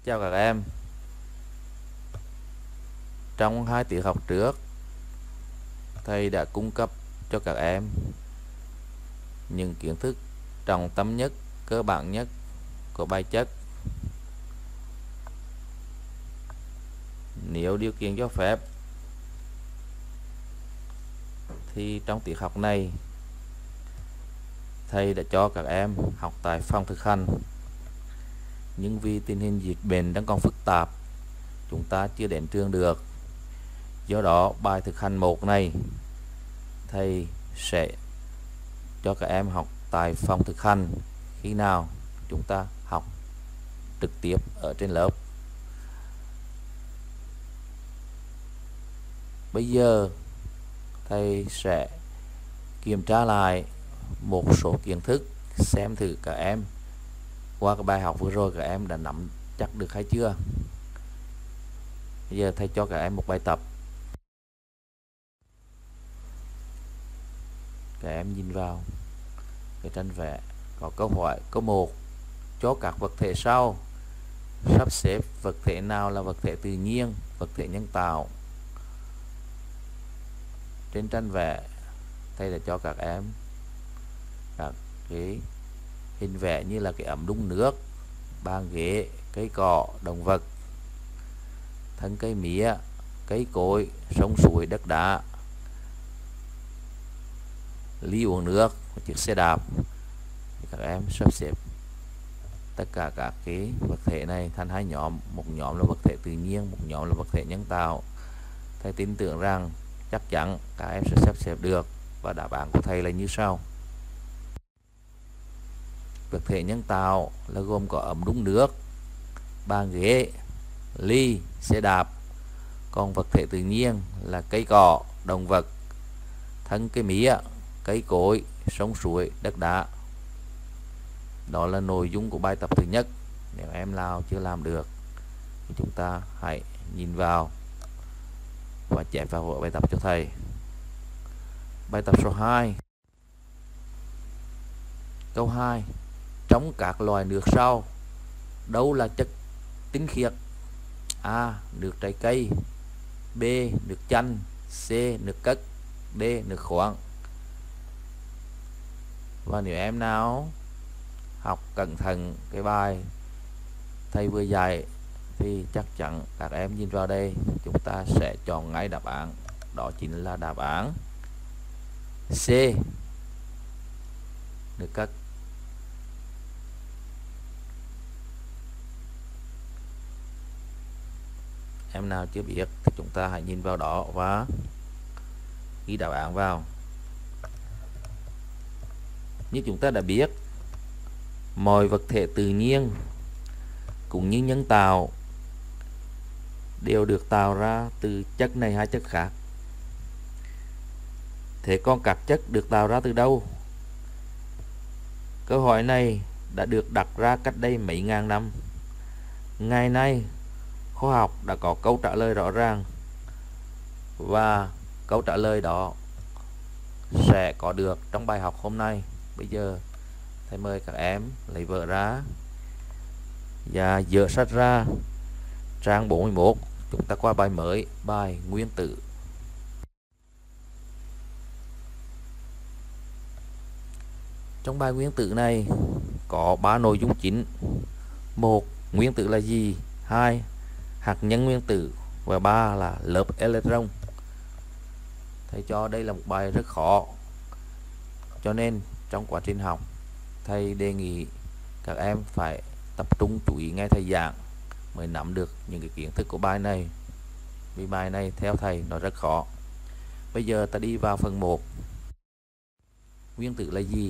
Chào các em. Trong 2 tiết học trước, thầy đã cung cấp cho các em những kiến thức trọng tâm nhất, cơ bản nhất của bài chất. Nếu điều kiện cho phép thì trong tiết học này thầy đã cho các em học tại phòng thực hành. Nhưng vì tình hình dịch bệnh đang còn phức tạp, chúng ta chưa đến trường được. Do đó bài thực hành 1 này thầy sẽ cho các em học tại phòng thực hành khi nào chúng ta học trực tiếp ở trên lớp. Bây giờ thầy sẽ kiểm tra lại một số kiến thức, xem thử các em qua cái bài học vừa rồi các em đã nắm chắc được hay chưa. Bây giờ thầy cho các em một bài tập. Các em nhìn vào cái tranh vẽ có câu hỏi. Câu 1: cho các vật thể sau sắp xếp vật thể nào là vật thể tự nhiên, vật thể nhân tạo. Trên tranh vẽ thầy đã cho các em các cái hình vẽ như là cái ấm đun nước, bàn ghế, cây cỏ, động vật, thân cây mía, cây cối, sông suối, đất đá, ly uống nước, một chiếc xe đạp. Các em sắp xếp tất cả các cái vật thể này thành 2 nhóm, một nhóm là vật thể tự nhiên, một nhóm là vật thể nhân tạo. Thầy tin tưởng rằng chắc chắn các em sẽ sắp xếp được, và đáp án của thầy là như sau. Vật thể nhân tạo là gồm có ấm đun nước, bàn ghế, ly, xe đạp. Còn vật thể tự nhiên là cây cỏ, động vật, thân cây mía, cây cối, sông suối, đất đá. Đó là nội dung của bài tập thứ nhất. Nếu em nào chưa làm được thì chúng ta hãy nhìn vào và chép vào vở bài tập cho thầy. Bài tập số 2. Câu 2: trong các loài nước sau, đâu là chất tinh khiết? A. Nước trái cây, B. Nước chanh, C. Nước cất, D. Nước khoáng. Và nếu em nào học cẩn thận cái bài thầy vừa dạy thì chắc chắn các em nhìn vào đây chúng ta sẽ chọn ngay đáp án. Đó chính là đáp án C, nước cất. Em nào chưa biết thì chúng ta hãy nhìn vào đó và ghi đáp án vào. Như chúng ta đã biết, mọi vật thể tự nhiên cũng như nhân tạo đều được tạo ra từ chất này hay chất khác. Thế còn các chất được tạo ra từ đâu? Câu hỏi này đã được đặt ra cách đây mấy ngàn năm. Ngày nay, khoa học đã có câu trả lời rõ ràng, và câu trả lời đó sẽ có được trong bài học hôm nay. Bây giờ thầy mời các em lấy vở ra và dỡ sách ra trang 41. Chúng ta qua bài mới, bài nguyên tử. Trong bài nguyên tử này có 3 nội dung chính. 1. Nguyên tử là gì? 2. Hạt nhân nguyên tử. Và 3 là lớp electron. Thầy cho đây là một bài rất khó, cho nên trong quá trình học thầy đề nghị các em phải tập trung chú ý nghe thầy giảng mới nắm được những cái kiến thức của bài này, vì bài này theo thầy nó rất khó. Bây giờ ta đi vào phần 1. Nguyên tử là gì?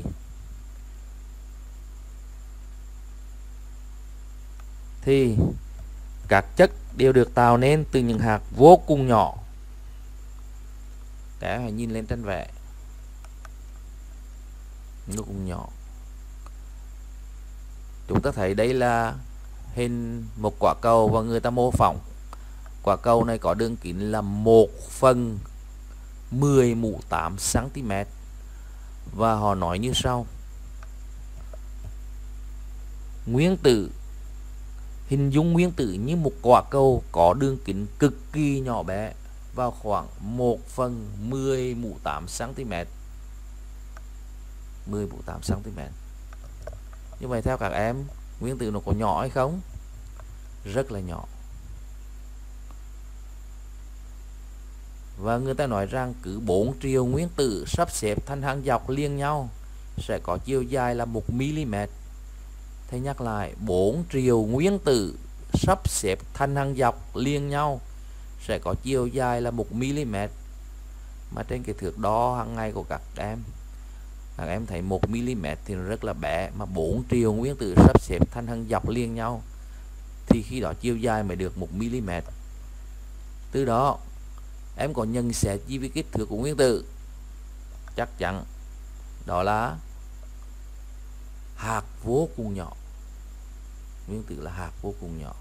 Thì các chất đều được tạo nên từ những hạt vô cùng nhỏ. Các em hãy nhìn lên tranh vẽ, vô cùng nhỏ. Chúng ta thấy đây là hình một quả cầu và người ta mô phỏng quả cầu này có đường kính là 1/10 mũ 8 cm. Và họ nói như sau: nguyên tử Hình dung nguyên tử như một quả cầu có đường kính cực kỳ nhỏ bé vào khoảng 1/10 mũ 8 cm. 10 mũ 8 cm. Như vậy theo các em, nguyên tử nó có nhỏ hay không? Rất là nhỏ. Và người ta nói rằng cứ 4 triệu nguyên tử sắp xếp thành hàng dọc liền nhau sẽ có chiều dài là 1 mm. Thầy nhắc lại, 4 triệu nguyên tử sắp xếp thành hàng dọc liền nhau sẽ có chiều dài là 1 mm. Mà trên cái thước đo hàng ngày của các em thấy 1 mm thì rất là bé, mà 4 triệu nguyên tử sắp xếp thành hàng dọc liền nhau thì khi đó chiều dài mới được 1 mm. Từ đó em có nhận xét gì về kích thước của nguyên tử? Chắc chắn đó là hạt vô cùng nhỏ. Nguyên tử là hạt vô cùng nhỏ.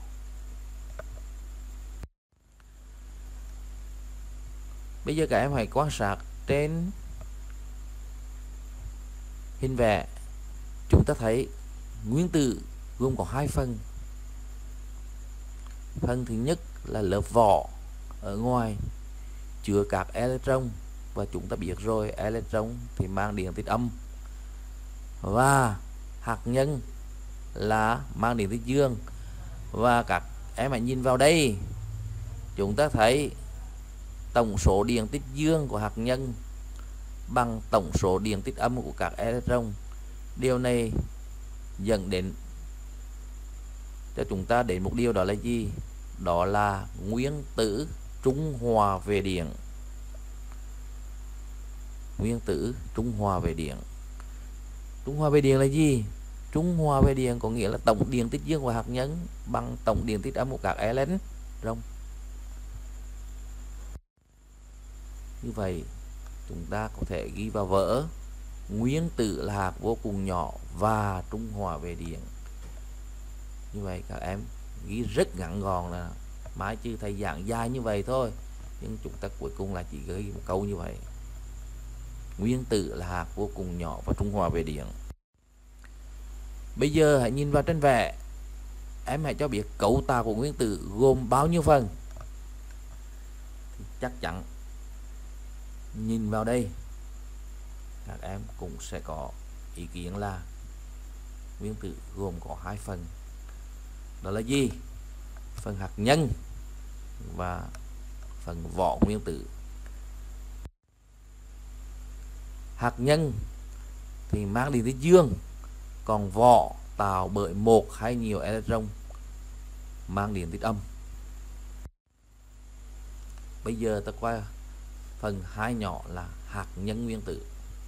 Bây giờ các em hãy quan sát trên hình vẽ. Chúng ta thấy nguyên tử gồm có hai phần. Phần thứ nhất là lớp vỏ ở ngoài chứa các electron, và chúng ta biết rồi, electron thì mang điện tích âm, và hạt nhân là mang điện tích dương. Và các em hãy nhìn vào đây, chúng ta thấy tổng số điện tích dương của hạt nhân bằng tổng số điện tích âm của các electron. Điều này dẫn đến cho chúng ta đến một điều, đó là gì? Đó là nguyên tử trung hòa về điện. Nguyên tử trung hòa về điện. Trung hòa về điện là gì? Trung hòa về điện có nghĩa là tổng điện tích dương của hạt nhân bằng tổng điện tích âm của các electron. Như vậy chúng ta có thể ghi vào vở nguyên tử là hạt vô cùng nhỏ và trung hòa về điện. Như vậy các em ghi rất ngắn gọn, là mãi chứ thầy giảng dài như vậy thôi, nhưng chúng ta cuối cùng là chỉ ghi một câu như vậy: nguyên tử là hạt vô cùng nhỏ và trung hòa về điện. Bây giờ hãy nhìn vào trên vẽ, em hãy cho biết cấu tạo của nguyên tử gồm bao nhiêu phần. Chắc chắn nhìn vào đây các em cũng sẽ có ý kiến là nguyên tử gồm có hai phần. Đó là gì? Phần hạt nhân và phần vỏ nguyên tử. Hạt nhân thì mang điện tích dương, còn vỏ tạo bởi một hay nhiều electron mang điện tích âm. Bây giờ ta qua phần hai nhỏ là hạt nhân nguyên tử.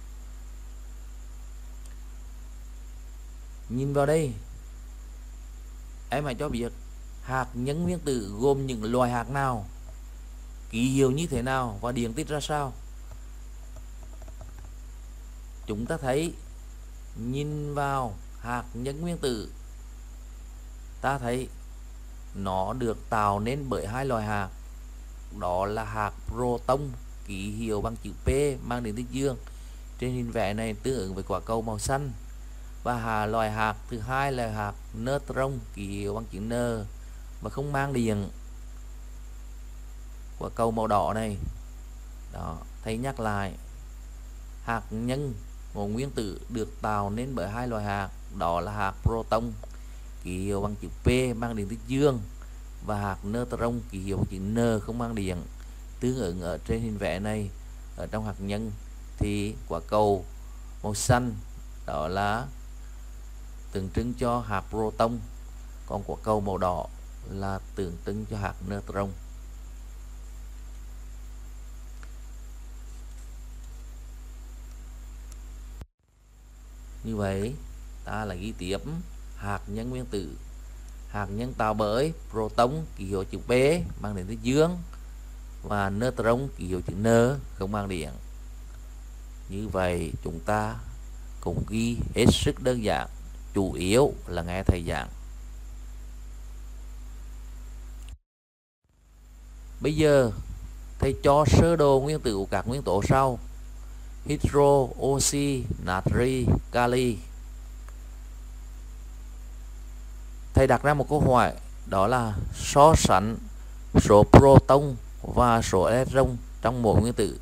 Nhìn vào đây, em hãy cho biết hạt nhân nguyên tử gồm những loại hạt nào, ký hiệu như thế nào và điện tích ra sao. Chúng ta thấy, nhìn vào hạt nhân nguyên tử, ta thấy nó được tạo nên bởi hai loại hạt. Đó là hạt proton, ký hiệu bằng chữ P, mang điện tích dương, trên hình vẽ này tương ứng với quả cầu màu xanh. Và loại hạt thứ hai là hạt neutron, ký hiệu bằng chữ N và không mang điện, quả cầu màu đỏ này. Đó, thầy nhắc lại, hạt nhân của nguyên tử được tạo nên bởi hai loại hạt. Đó là hạt proton, ký hiệu bằng chữ P, mang điện tích dương, và hạt neutron, ký hiệu bằng chữ N, không mang điện. Tương ứng ở trên hình vẽ này, ở trong hạt nhân thì quả cầu màu xanh đó là tượng trưng cho hạt proton, còn quả cầu màu đỏ là tượng trưng cho hạt neutron. Như vậy ta là ghi tiếp hạt nhân nguyên tử. Hạt nhân tạo bởi proton, ký hiệu chữ P, mang điện tích dương, và neutron, ký hiệu chữ N, không mang điện. Như vậy chúng ta cũng ghi hết sức đơn giản, chủ yếu là nghe thầy giảng. Bây giờ thầy cho sơ đồ nguyên tử của các nguyên tố sau: hydro, oxy, natri, kali. Thầy đặt ra một câu hỏi đó là so sánh số proton và số electron trong mỗi nguyên tử.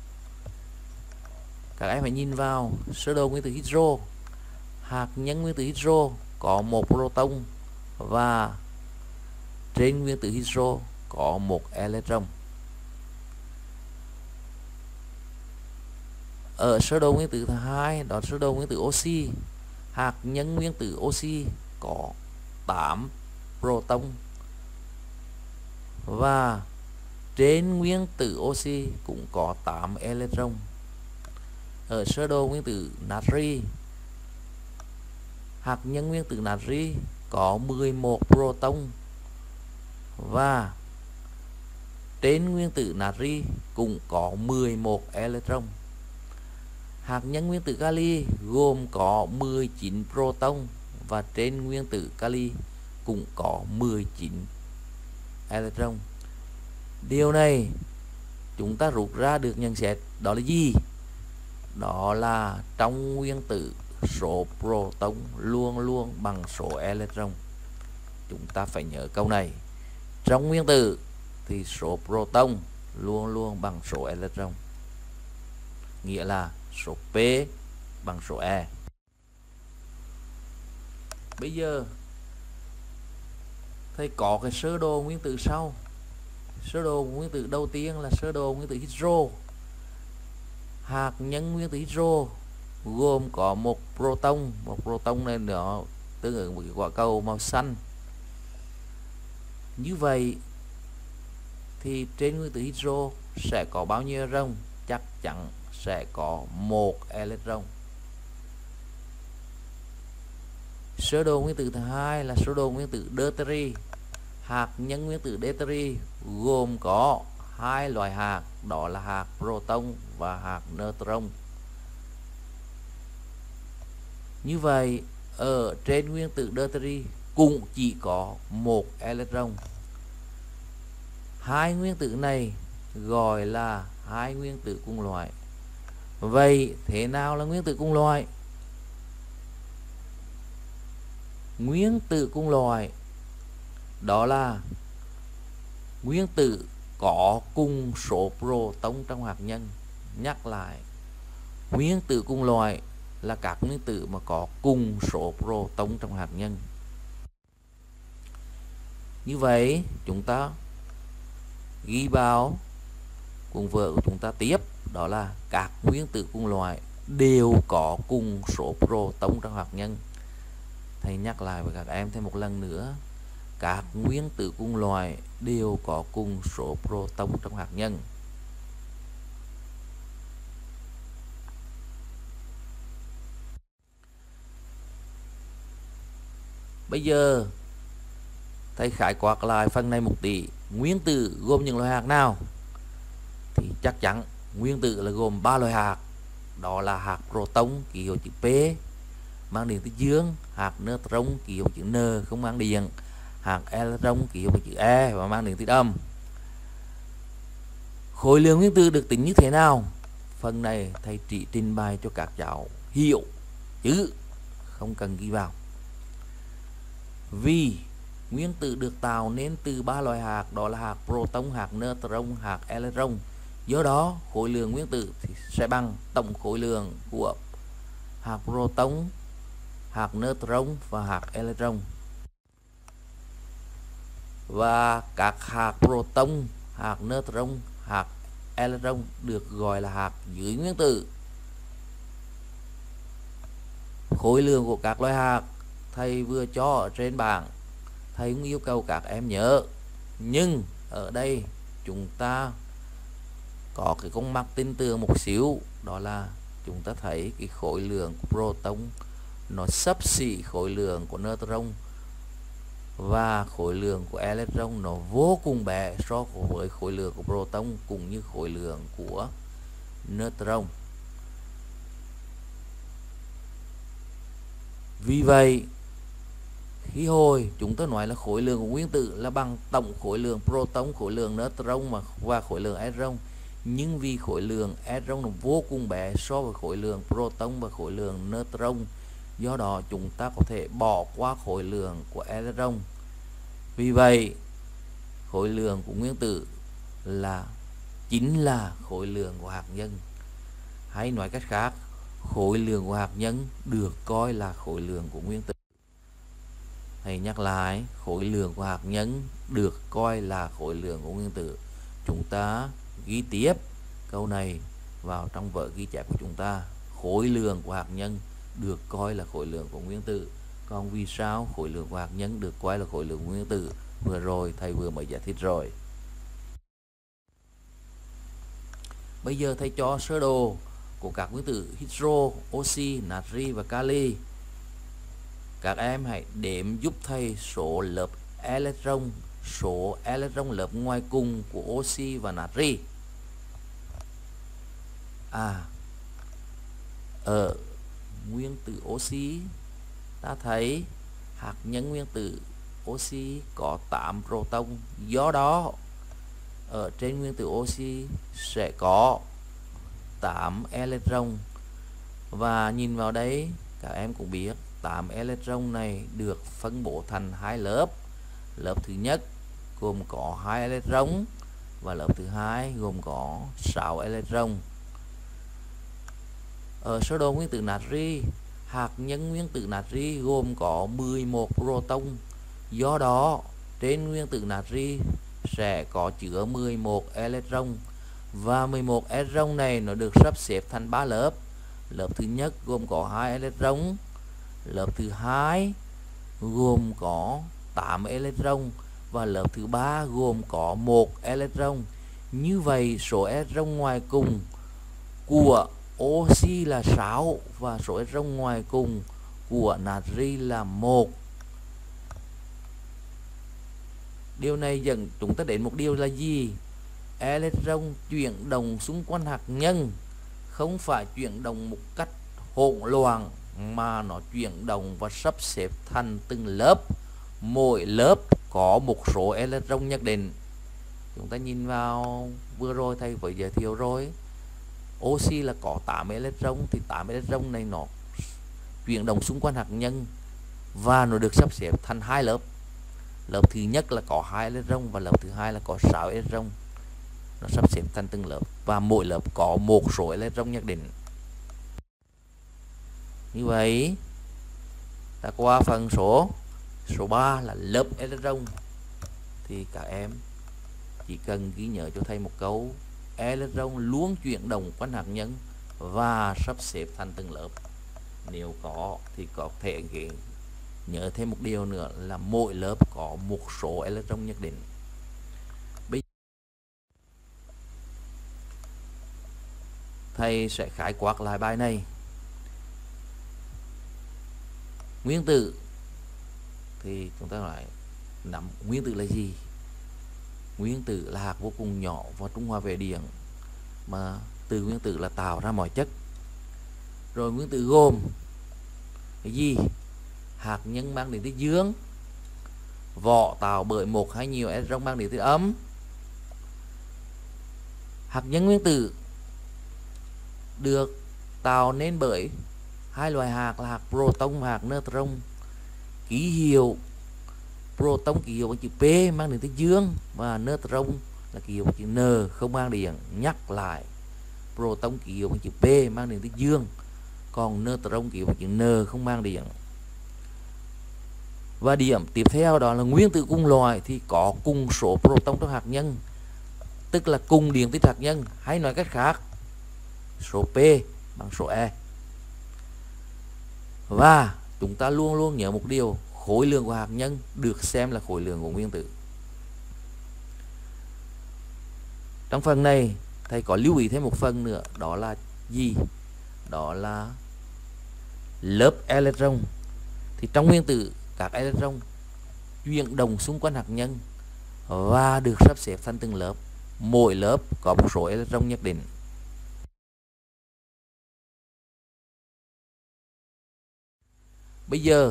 Các em hãy nhìn vào sơ đồ nguyên tử hydro. Hạt nhân nguyên tử hydro có một proton và trên nguyên tử hydro có một electron. Ở sơ đồ nguyên tử thứ hai, đó là sơ đồ nguyên tử oxy. Hạt nhân nguyên tử oxy có 8 proton và trên nguyên tử oxy cũng có 8 electron. Ở sơ đồ nguyên tử natri, hạt nhân nguyên tử natri có 11 proton và trên nguyên tử natri cũng có 11 electron. Hạt nhân nguyên tử kali gồm có 19 proton và trên nguyên tử kali cũng có 19 electron. Điều này chúng ta rút ra được nhận xét đó là gì? Đó là trong nguyên tử số proton luôn luôn bằng số electron. Chúng ta phải nhớ câu này. Trong nguyên tử thì số proton luôn luôn bằng số electron. Nghĩa là số P bằng số E. Bây giờ thầy có cái sơ đồ nguyên tử sau. Sơ đồ nguyên tử đầu tiên là sơ đồ nguyên tử hydro. Hạt nhân nguyên tử hydro gồm có một proton. Một proton này nó tương ứng với quả cầu màu xanh. Như vậy thì trên nguyên tử hydro sẽ có bao nhiêu electron? Chắc chắn sẽ có một electron. Sơ đồ nguyên tử thứ hai là sơ đồ nguyên tử deuteri. Hạt nhân nguyên tử deuteri gồm có hai loại hạt, đó là hạt proton và hạt neutron. Như vậy ở trên nguyên tử deuteri cũng chỉ có một electron. Hai nguyên tử này gọi là hai nguyên tử cùng loại. Vậy thế nào là nguyên tử cùng loại? Nguyên tử cùng loại đó là nguyên tử có cùng số proton trong hạt nhân. Nhắc lại, nguyên tử cùng loại là các nguyên tử mà có cùng số proton trong hạt nhân. Như vậy chúng ta ghi vào cuốn vở của chúng ta tiếp, đó là các nguyên tử cùng loại đều có cùng số proton trong hạt nhân. Thầy nhắc lại với các em thêm một lần nữa, các nguyên tử cùng loại đều có cùng số proton trong hạt nhân. Bây giờ thầy khái quát lại phần này một tí. Nguyên tử gồm những loại hạt nào? Thì chắc chắn nguyên tử là gồm 3 loại hạt. Đó là hạt proton ký hiệu chữ P mang điện tích dương, hạt neutron ký hiệu chữ N không mang điện, hạt electron ký hiệu chữ E và mang điện tích âm. Khối lượng nguyên tử được tính như thế nào? Phần này thầy chỉ trình bày cho các cháu hiểu chứ không cần ghi vào. Vì nguyên tử được tạo nên từ 3 loại hạt, đó là hạt proton, hạt neutron, hạt electron. Do đó khối lượng nguyên tử thì sẽ bằng tổng khối lượng của hạt proton, hạt neutron và hạt electron. Và các hạt proton, hạt neutron, hạt electron được gọi là hạt dưới nguyên tử. Khối lượng của các loại hạt thầy vừa cho ở trên bảng, thầy cũng yêu cầu các em nhớ, nhưng ở đây chúng ta có cái con mắt tin tưởng một xíu, đó là chúng ta thấy cái khối lượng của proton nó xấp xỉ khối lượng của neutron và khối lượng của electron nó vô cùng bé so với khối lượng của proton cũng như khối lượng của neutron. Vì vậy khi hồi chúng ta nói là khối lượng của nguyên tử là bằng tổng khối lượng proton, khối lượng neutron và khối lượng electron, nhưng vì khối lượng electron nó vô cùng bé so với khối lượng proton và khối lượng neutron, do đó chúng ta có thể bỏ qua khối lượng của electron. Vì vậy khối lượng của nguyên tử chính là khối lượng của hạt nhân. Hay nói cách khác, khối lượng của hạt nhân được coi là khối lượng của nguyên tử. Thầy nhắc lại, khối lượng của hạt nhân được coi là khối lượng của nguyên tử. Chúng ta ghi tiếp câu này vào trong vở ghi chép của chúng ta. Khối lượng của hạt nhân được coi là khối lượng của nguyên tử. Còn vì sao khối lượng của hạt nhân được coi là khối lượng của nguyên tử? Vừa rồi thầy vừa mới giải thích rồi. Bây giờ thầy cho sơ đồ của các nguyên tử hydro, oxy, natri và kali. Các em hãy đếm giúp thầy số lớp electron lớp ngoài cùng của oxy và natri. Ở nguyên tử oxy ta thấy hạt nhân nguyên tử oxy có 8 proton, do đó ở trên nguyên tử oxy sẽ có 8 electron. Và nhìn vào đây các em cũng biết 8 electron này được phân bố thành hai lớp. Lớp thứ nhất gồm có 2 electron và lớp thứ hai gồm có 6 electron. Ở sơ đồ nguyên tử natri, hạt nhân nguyên tử natri gồm có 11 proton. Do đó trên nguyên tử natri sẽ có chứa 11 electron. Và 11 electron này nó được sắp xếp thành 3 lớp. Lớp thứ nhất gồm có 2 electron, lớp thứ hai gồm có 8 electron và lớp thứ ba gồm có 1 electron. Như vậy số electron ngoài cùng của oxy là 6 và số electron ngoài cùng của natri là 1. Điều này dẫn chúng ta đến một điều là gì? Electron chuyển động xung quanh hạt nhân không phải chuyển động một cách hỗn loạn, mà nó chuyển động và sắp xếp thành từng lớp. Mỗi lớp có một số electron nhất định. Chúng ta nhìn vào vừa rồi thầy vừa giới thiệu rồi, oxy là có 8 electron, thì 8 electron này nó chuyển động xung quanh hạt nhân và nó được sắp xếp thành hai lớp. Lớp thứ nhất là có 2 electron và lớp thứ hai là có 6 electron. Nó sắp xếp thành từng lớp và mỗi lớp có một số electron nhất định. Như vậy ta qua phần số 3 là lớp electron. Thì các em chỉ cần ghi nhớ cho thầy một câu: electron luôn chuyển động quanh hạt nhân và sắp xếp thành từng lớp. Nếu có thì có thể nhớ thêm một điều nữa là mỗi lớp có một số electron nhất định. Thầy sẽ khái quát lại bài này. Nguyên tử thì chúng ta lại nắm nguyên tử là gì? Nguyên tử là hạt vô cùng nhỏ và trung hòa về điện, mà từ nguyên tử là tạo ra mọi chất. Rồi nguyên tử gồm cái gì? Hạt nhân mang điện tích dương, vỏ tạo bởi một hay nhiều electron mang điện tích âm. Hạt nhân nguyên tử được tạo nên bởi hai loại hạt là hạt proton và hạt neutron. Ký hiệu proton ký hiệu bằng chữ P mang điện tích dương và neutron là ký hiệu bằng chữ N không mang điện. Nhắc lại, proton ký hiệu bằng chữ P mang điện tích dương, còn neutron ký hiệu bằng chữ N không mang điện. Và điểm tiếp theo đó là nguyên tử cùng loại thì có cùng số proton trong hạt nhân, tức là cùng điện tích hạt nhân, hay nói cách khác số P bằng số E. Và chúng ta luôn luôn nhớ một điều: khối lượng của hạt nhân được xem là khối lượng của nguyên tử. Trong phần này thầy có lưu ý thêm một phần nữa, đó là gì? Đó là lớp electron. Thì trong nguyên tử các electron chuyển động xung quanh hạt nhân và được sắp xếp thành từng lớp. Mỗi lớp có một số electron nhất định. Bây giờ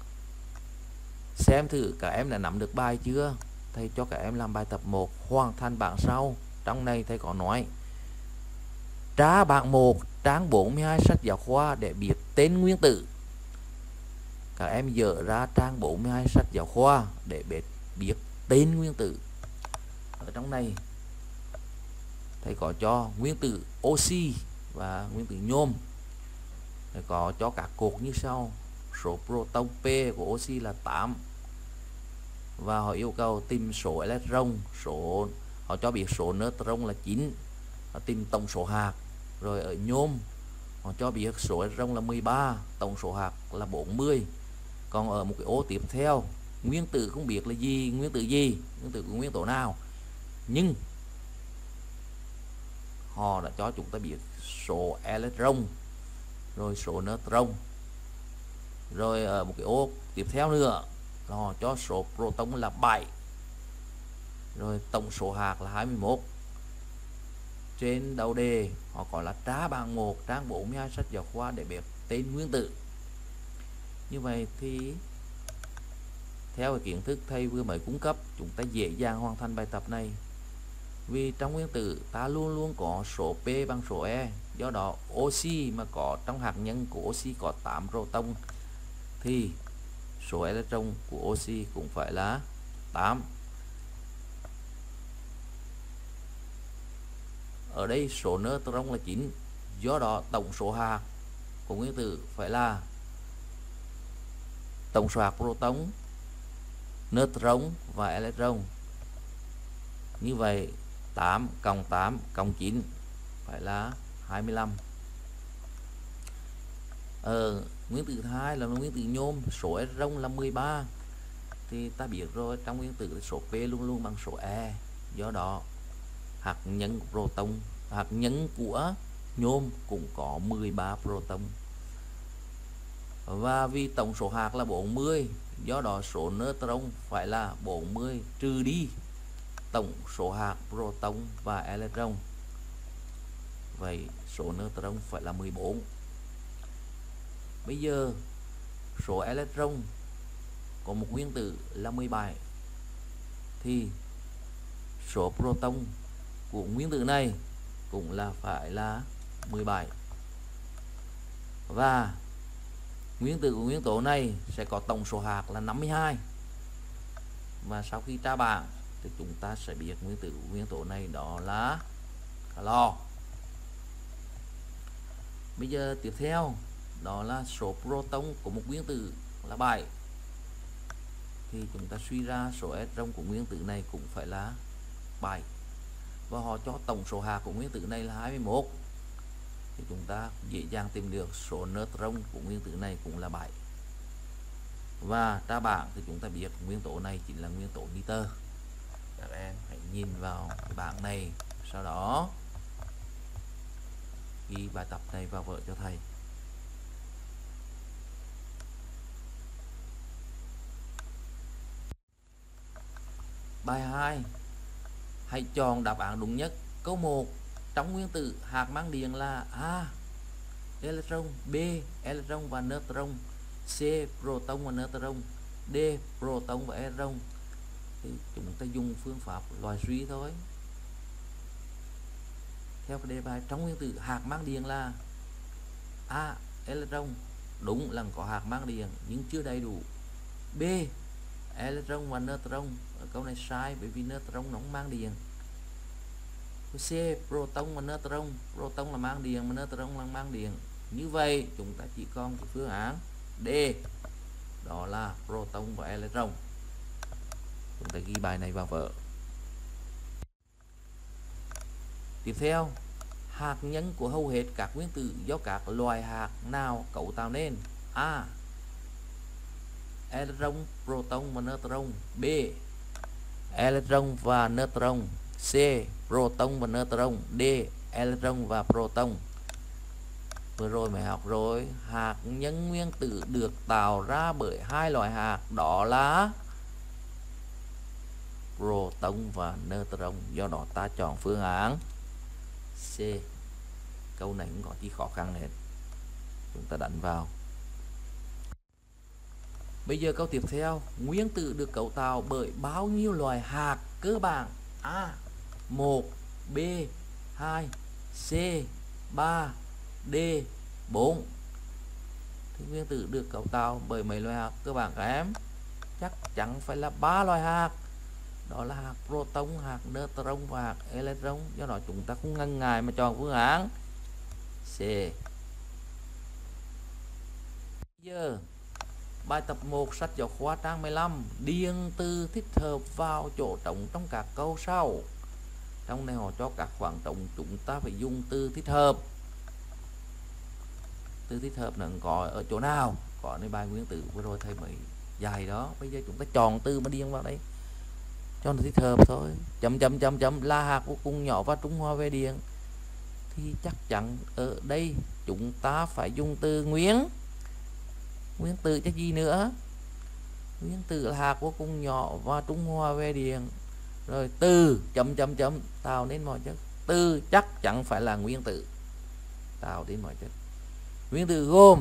xem thử các em đã nắm được bài chưa? Thầy cho các em làm bài tập 1, hoàn thành bảng sau. Trong này thầy có nói: tra bảng 1 trang 42 sách giáo khoa để biết tên nguyên tử. Các em dở ra trang 42 sách giáo khoa để biết tên nguyên tử. Ở trong này thầy có cho nguyên tử oxy và nguyên tử nhôm. Thầy có cho các cột như sau. Số proton P của oxy là 8 và họ yêu cầu tìm số electron, họ cho biết số neutron là 9, họ tìm tổng số hạt. Rồi ở nhôm họ cho biết số electron là 13, tổng số hạt là 40. Còn ở một cái ô tiếp theo, nguyên tử không biết là gì, nguyên tử của nguyên tố nào, nhưng họ đã cho chúng ta biết số electron, rồi số neutron. Rồi ở một cái ô tiếp theo nữa là họ cho số proton là 7, rồi tổng số hạt là 21. Trên đầu đề họ có là trá bảng 1 trang 42 sách giáo khoa để biết tên nguyên tử. Như vậy thì theo cái kiến thức thầy vừa mới cung cấp, chúng ta dễ dàng hoàn thành bài tập này. Vì trong nguyên tử ta luôn luôn có số P bằng số E. Do đó oxy mà có trong hạt nhân của oxy có 8 proton thì số electron của oxy cũng phải là 8. Ở đây số neutron là 9. Do đó tổng số hạt của nguyên tử phải là tổng số hạt proton, neutron và electron. Như vậy 8 cộng 9 phải là 25. Nguyên tử thứ hai là nguyên tử nhôm, số electron là 13. Thì ta biết rồi, trong nguyên tử số P luôn luôn bằng số E. Do đó hạt nhân proton, hạt nhân của nhôm cũng có 13 proton. Và vì tổng số hạt là 40, do đó số neutron phải là 40 trừ đi tổng số hạt proton và electron. Vậy số neutron phải là 14. Bây giờ số electron của một nguyên tử là 17 thì số proton của nguyên tử này cũng là phải là 17. Và nguyên tử của nguyên tố này sẽ có tổng số hạt là 52. Và sau khi tra bảng thì chúng ta sẽ biết nguyên tử của nguyên tố này đó là calo. Bây giờ tiếp theo đó là số proton của một nguyên tử là 7. Thì chúng ta suy ra số electron của nguyên tử này cũng phải là 7. Và họ cho tổng số hạt của nguyên tử này là 21. Thì chúng ta dễ dàng tìm được số neutron của nguyên tử này cũng là 7. Và tra bảng thì chúng ta biết nguyên tố này chính là nguyên tố nitơ. Các em hãy nhìn vào cái bảng này, sau đó ghi bài tập này vào vở cho thầy. Bài 2. Hãy chọn đáp án đúng nhất. Câu 1. Trong nguyên tử hạt mang điện là A. Electron, B. Electron và neutron, C. Proton và neutron, D. Proton và electron. Thì chúng ta dùng phương pháp loại suy thôi. Theo đề bài, trong nguyên tử hạt mang điện là A. Electron, đúng là có hạt mang điện nhưng chưa đầy đủ. B. Electron và neutron, ở câu này sai bởi vì neutron nó không mang điện. C. Proton và neutron, proton là mang điện mà neutron là mang điện. Như vậy chúng ta chỉ còn cái phương án D, đó là proton và electron. Chúng ta ghi bài này vào vở. Tiếp theo, hạt nhân của hầu hết các nguyên tử do các loài hạt nào cấu tạo nên? A. Electron, proton và neutron. B. Electron và neutron. C. Proton và neutron. D. Electron và proton. Vừa rồi mới học rồi, hạt nhân nguyên tử được tạo ra bởi hai loại hạt, đó là proton và neutron. Do đó ta chọn phương án C. Câu này không có gì khó khăn hết, chúng ta đánh vào. Bây giờ câu tiếp theo, nguyên tử được cấu tạo bởi bao nhiêu loại hạt cơ bản? A. 1, B, 2, C, 3, D, 4. Thì nguyên tử được cấu tạo bởi mấy loại hạt cơ bản các em? Chắc chắn phải là 3 loại hạt. đó là hạt proton, hạt neutron và hạt electron. Do đó chúng ta không ngần ngại mà chọn phương án C. Giờ bài tập 1 sách giáo khoa trang 15, điền từ thích hợp vào chỗ trống trong các câu sau. Trong này họ cho các khoảng trống, chúng ta phải dùng từ thích hợp. Từ thích hợp nó có ở chỗ nào? Cóในbài nguyên tử vừa rồi thầy mới dạy đó. Bây giờ chúng ta chọn từ mà điền vào đây cho nó thích hợp thôi. Chấm chấm chấm chấm là hạt vô cùng nhỏ và trung hòa về điện, thì chắc chắn ở đây chúng ta phải dùng từ nguyên tử chứ gì nữa. Nguyên tử là hạt vô cùng nhỏ và trung hòa về điện, rồi từ chấm chấm chấm tạo nên mọi chất. Từ chắc chắn phải là nguyên tử tạo đến mọi chất. Nguyên tử gồm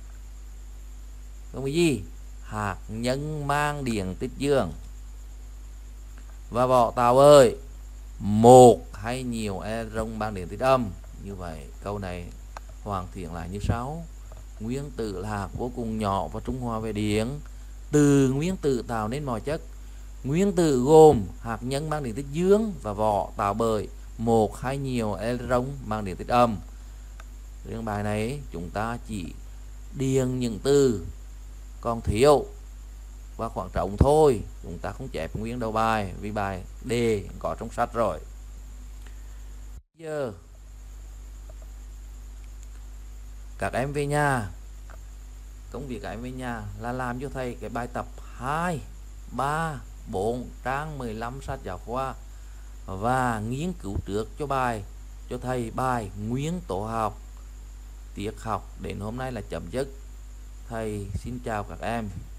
cái gì? Hạt nhân mang điện tích dương và vỏ tạo ơi một hay nhiều electron mang điện tích âm. Như vậy câu này hoàn thiện lại như sau: nguyên tử là hạt vô cùng nhỏ và trung hòa về điện, từ nguyên tử tạo nên mọi chất. Nguyên tử gồm hạt nhân mang điện tích dương và vỏ tạo bởi một hay nhiều electron mang điện tích âm. Riêng bài này chúng ta chỉ điền những từ còn thiếu và khoảng trống thôi, chúng ta không chép nguyên đầu bài vì bài đề có trong sách rồi. Giờ các em về nhà, công việc các em về nhà là làm cho thầy cái bài tập 2, 3, 4 trang 15 sách giáo khoa và nghiên cứu trước cho thầy bài nguyên tố học. Tiết học đến hôm nay là chấm dứt. Thầy xin chào các em.